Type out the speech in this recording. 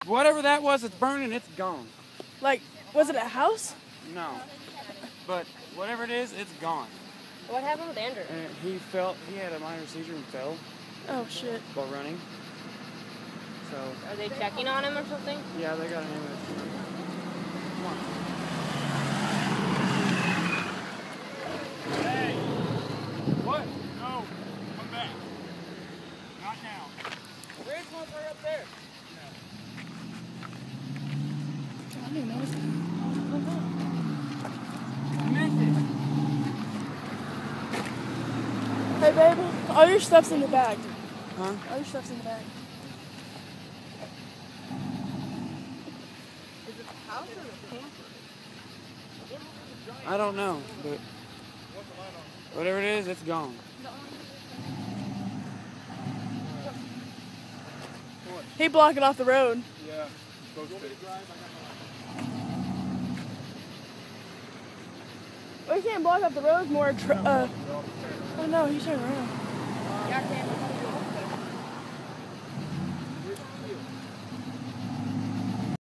Whatever that was that's burning, it's gone. Like, was it a house? No. But whatever it is, it's gone. What happened with Andrew? And he had a minor seizure and fell Oh, shit. while running. So. Are they checking on him or something? Yeah, they got an ambulance. Come on. Hey! What? No. Come back. Not now. Where's one right up there? I don't even know what's I missed it. Hey, baby, all your stuff's in the bag. Huh? All your stuff's in the bag. Is it the house or the camper? I don't know, but whatever it is, it's gone. He blocking off the road. Yeah. Supposed to. We can't block off the road more. Oh no, he's turning around. Yeah, I can't.